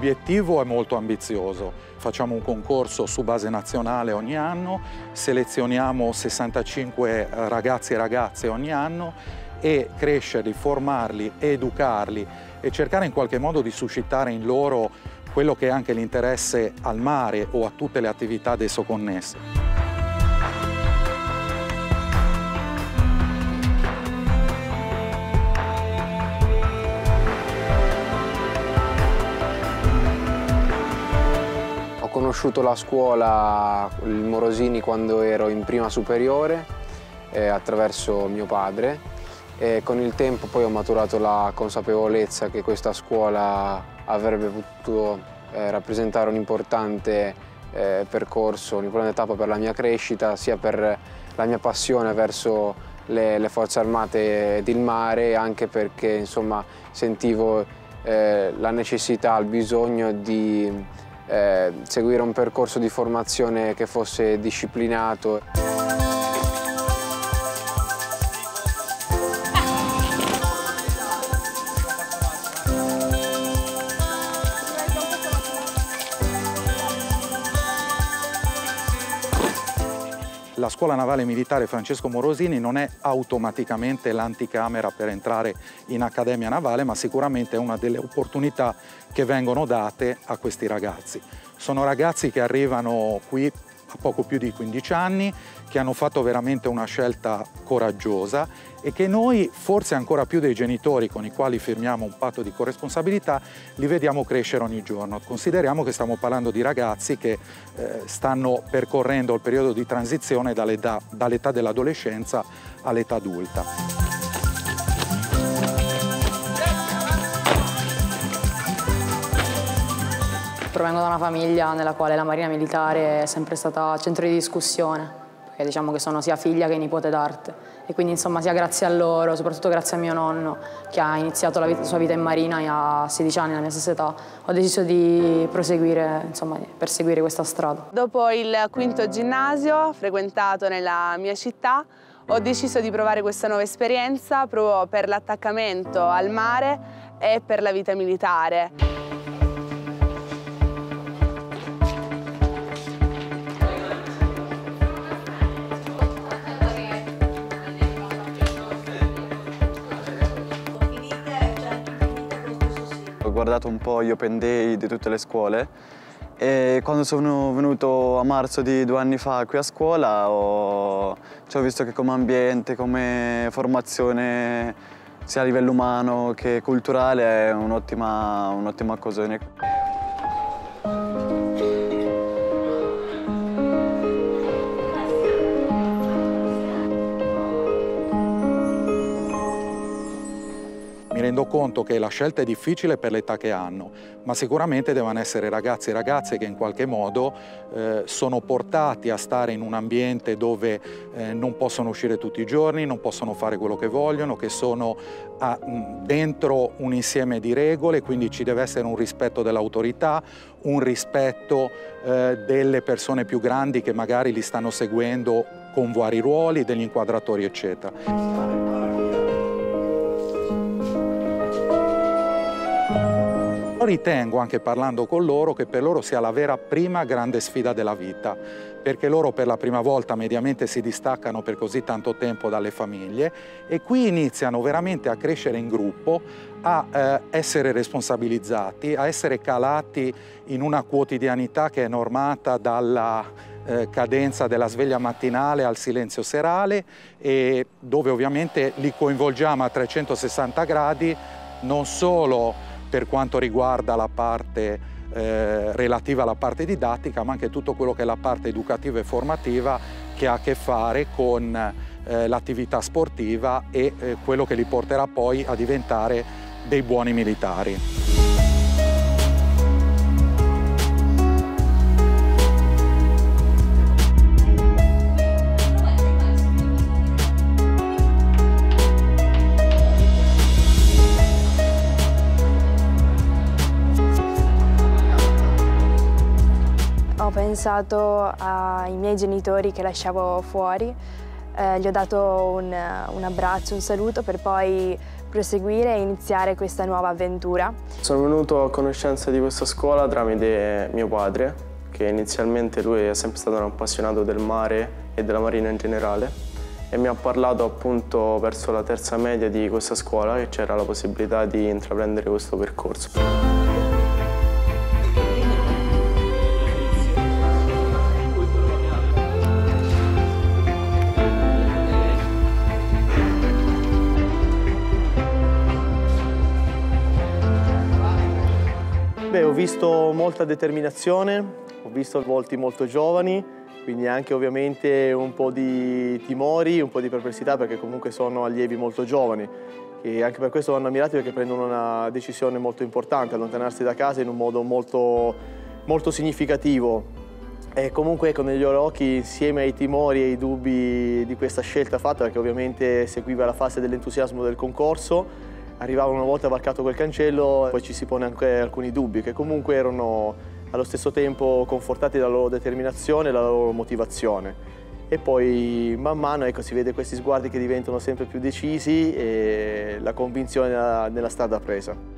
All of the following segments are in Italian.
L'obiettivo è molto ambizioso. Facciamo un concorso su base nazionale ogni anno, selezioniamo 65 ragazzi e ragazze ogni anno e crescerli, formarli, educarli e cercare in qualche modo di suscitare in loro quello che è anche l'interesse al mare o a tutte le attività ad esso connesse. Ho conosciuto la scuola, il Morosini, quando ero in prima superiore attraverso mio padre e con il tempo poi ho maturato la consapevolezza che questa scuola avrebbe potuto rappresentare un importante percorso, un'importante tappa per la mia crescita, sia per la mia passione verso le forze armate ed il mare, anche perché insomma sentivo la necessità, il bisogno di seguire un percorso di formazione che fosse disciplinato. La Scuola Navale Militare Francesco Morosini non è automaticamente l'anticamera per entrare in Accademia Navale, ma sicuramente è una delle opportunità che vengono date a questi ragazzi. Sono ragazzi che arrivano qui a poco più di 15 anni, che hanno fatto veramente una scelta coraggiosa e che noi, forse ancora più dei genitori con i quali firmiamo un patto di corresponsabilità, li vediamo crescere ogni giorno. Consideriamo che stiamo parlando di ragazzi che stanno percorrendo il periodo di transizione dall'età dell'adolescenza all'età adulta. Provengo da una famiglia nella quale la Marina Militare è sempre stata centro di discussione, perché diciamo che sono sia figlia che nipote d'arte e quindi insomma sia grazie a loro, soprattutto grazie a mio nonno che ha iniziato la sua vita in Marina e a 16 anni, la mia stessa età, ho deciso di proseguire, insomma, di perseguire questa strada. Dopo il quinto ginnasio frequentato nella mia città ho deciso di provare questa nuova esperienza proprio per l'attaccamento al mare e per la vita militare. Ho guardato un po' gli open day di tutte le scuole e quando sono venuto a marzo di 2 anni fa qui a scuola ho visto che come ambiente, come formazione sia a livello umano che culturale è un'ottima occasione. Mi rendo conto che la scelta è difficile per l'età che hanno, ma sicuramente devono essere ragazzi e ragazze che in qualche modo sono portati a stare in un ambiente dove non possono uscire tutti i giorni, non possono fare quello che vogliono, che sono dentro un insieme di regole, quindi ci deve essere un rispetto dell'autorità, un rispetto delle persone più grandi che magari li stanno seguendo con vari ruoli, degli inquadratori, eccetera. Ritengo, anche parlando con loro, che per loro sia la vera prima grande sfida della vita, perché loro per la prima volta mediamente si distaccano per così tanto tempo dalle famiglie e qui iniziano veramente a crescere in gruppo, a essere responsabilizzati, a essere calati in una quotidianità che è normata dalla cadenza della sveglia mattinale al silenzio serale e dove ovviamente li coinvolgiamo a 360 gradi non solo per quanto riguarda la parte relativa alla parte didattica, ma anche tutto quello che è la parte educativa e formativa che ha a che fare con l'attività sportiva e quello che li porterà poi a diventare dei buoni militari. Ho pensato ai miei genitori che lasciavo fuori, gli ho dato un abbraccio, un saluto per poi proseguire e iniziare questa nuova avventura. Sono venuto a conoscenza di questa scuola tramite mio padre, che inizialmente lui è sempre stato un appassionato del mare e della marina in generale, e mi ha parlato appunto verso la terza media di questa scuola che c'era la possibilità di intraprendere questo percorso. Beh, ho visto molta determinazione, ho visto volti molto giovani, quindi anche ovviamente un po' di timori, un po' di perplessità, perché comunque sono allievi molto giovani e anche per questo vanno ammirati, perché prendono una decisione molto importante, allontanarsi da casa in un modo molto significativo. E comunque ecco, negli loro occhi, insieme ai timori e ai dubbi di questa scelta fatta, perché ovviamente seguiva la fase dell'entusiasmo del concorso, arrivava una volta varcato quel cancello, poi ci si pone anche alcuni dubbi, che comunque erano allo stesso tempo confortati dalla loro determinazione e dalla loro motivazione. E poi man mano ecco, si vede questi sguardi che diventano sempre più decisi e la convinzione nella strada presa.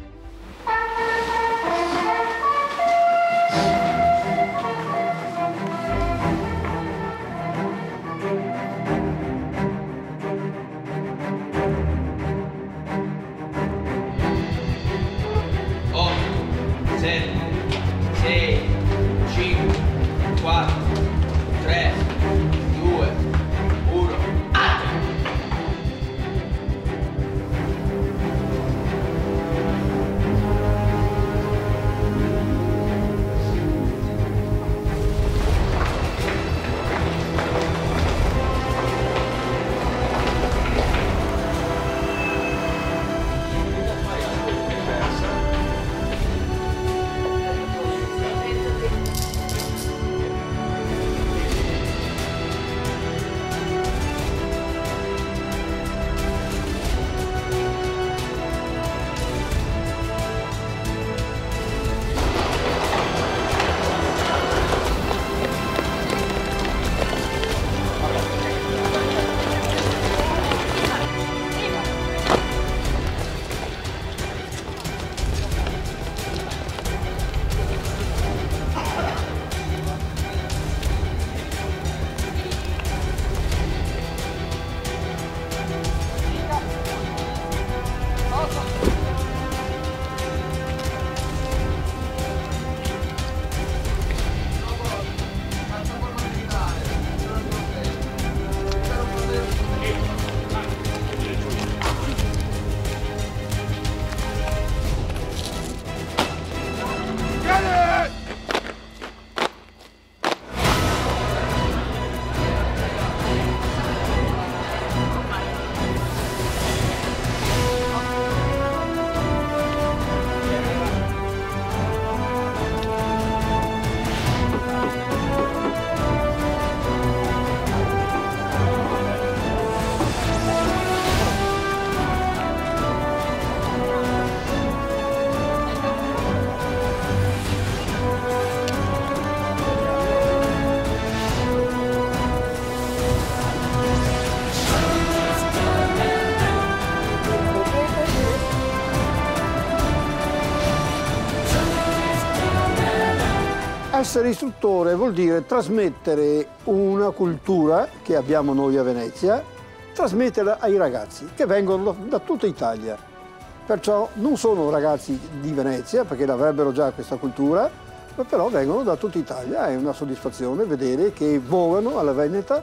Essere istruttore vuol dire trasmettere una cultura che abbiamo noi a Venezia, trasmetterla ai ragazzi che vengono da tutta Italia. Perciò non sono ragazzi di Venezia, perché avrebbero già questa cultura, ma però vengono da tutta Italia. È una soddisfazione vedere che volano alla Veneta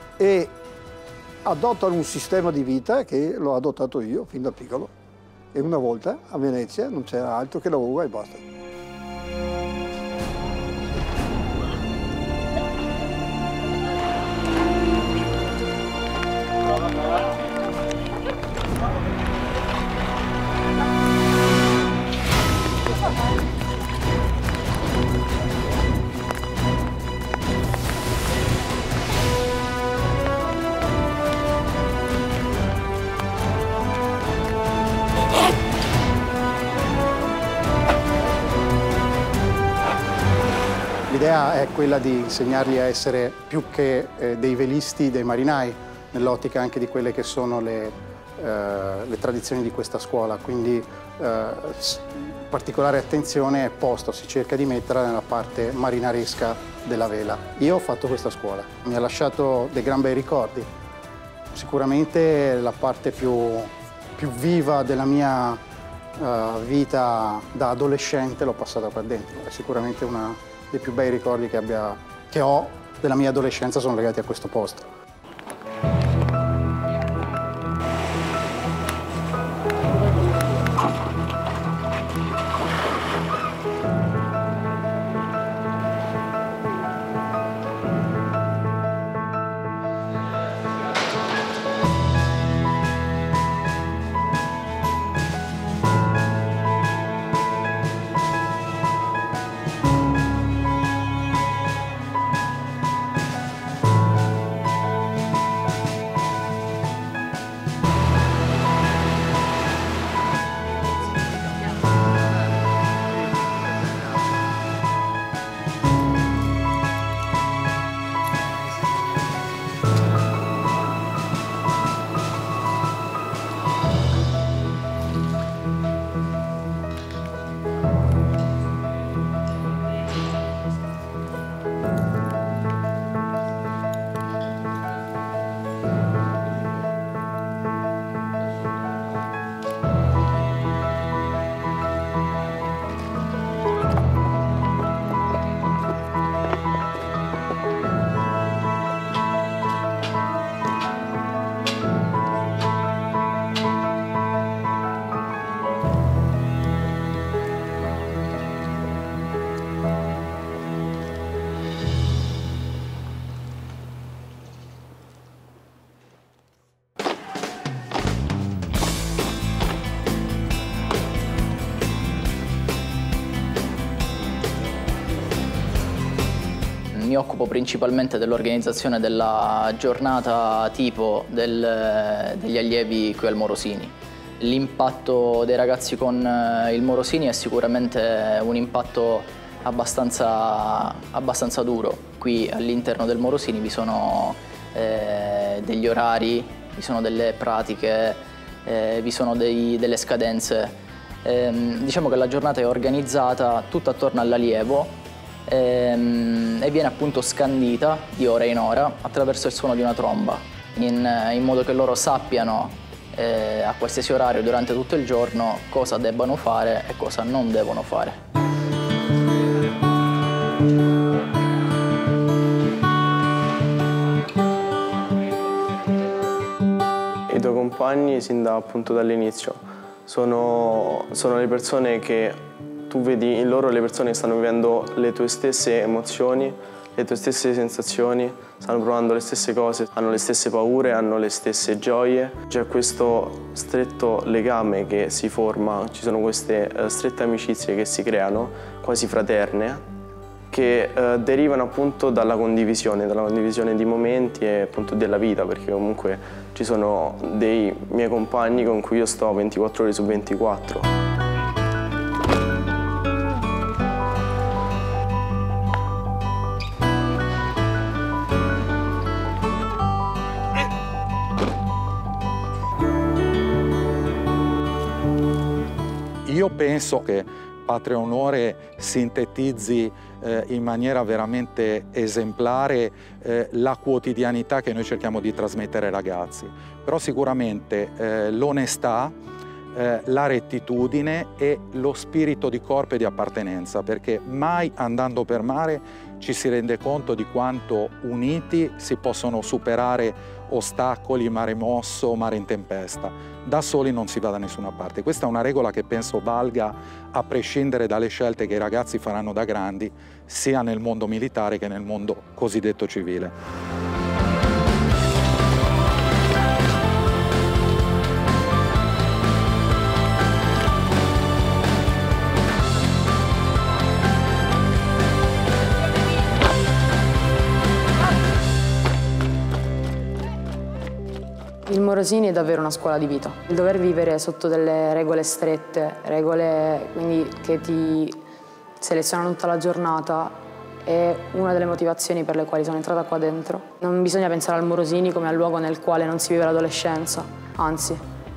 e adottano un sistema di vita che l'ho adottato io fin da piccolo. E una volta a Venezia non c'era altro che lavoro e basta. L'idea è quella di insegnargli a essere più che dei velisti, dei marinai, nell'ottica anche di quelle che sono le le tradizioni di questa scuola, quindi particolare attenzione è posto, si cerca di metterla nella parte marinaresca della vela. Io ho fatto questa scuola, mi ha lasciato dei gran bei ricordi. Sicuramente la parte più viva della mia vita da adolescente l'ho passata qua dentro. È sicuramente uno dei più bei ricordi che ho della mia adolescenza sono legati a questo posto. Mi occupo principalmente dell'organizzazione della giornata tipo degli allievi qui al Morosini. L'impatto dei ragazzi con il Morosini è sicuramente un impatto abbastanza duro. Qui all'interno del Morosini vi sono degli orari, vi sono delle pratiche, vi sono delle scadenze. Diciamo che la giornata è organizzata tutta attorno all'allievo e viene appunto scandita di ora in ora attraverso il suono di una tromba, in modo che loro sappiano a qualsiasi orario durante tutto il giorno cosa debbano fare e cosa non devono fare. I tuoi compagni sin appunto dall'inizio sono le persone che tu vedi in loro, le persone che stanno vivendo le tue stesse emozioni, le tue stesse sensazioni, stanno provando le stesse cose, hanno le stesse paure, hanno le stesse gioie. C'è questo stretto legame che si forma, ci sono queste strette amicizie che si creano, quasi fraterne, che derivano appunto dalla condivisione di momenti e appunto della vita, perché comunque ci sono dei miei compagni con cui io sto 24 ore su 24. Io penso che Patria Onore sintetizzi in maniera veramente esemplare la quotidianità che noi cerchiamo di trasmettere ai ragazzi, però sicuramente l'onestà, la rettitudine e lo spirito di corpo e di appartenenza, perché mai andando per mare ci si rende conto di quanto uniti si possono superare ostacoli, mare mosso, mare in tempesta. Da soli non si va da nessuna parte. Questa è una regola che penso valga a prescindere dalle scelte che i ragazzi faranno da grandi, sia nel mondo militare che nel mondo cosiddetto civile. Il Morosini è davvero una scuola di vita. Il dover vivere sotto delle regole strette, regole quindi che ti selezionano tutta la giornata, è una delle motivazioni per le quali sono entrata qua dentro. Non bisogna pensare al Morosini come al luogo nel quale non si vive l'adolescenza, anzi,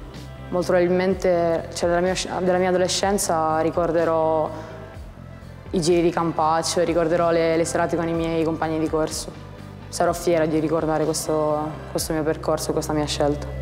Molto probabilmente, cioè, della mia adolescenza ricorderò i giri di Campaccio, ricorderò le serate con i miei compagni di corso. Sarò fiera di ricordare questo mio percorso, questa mia scelta.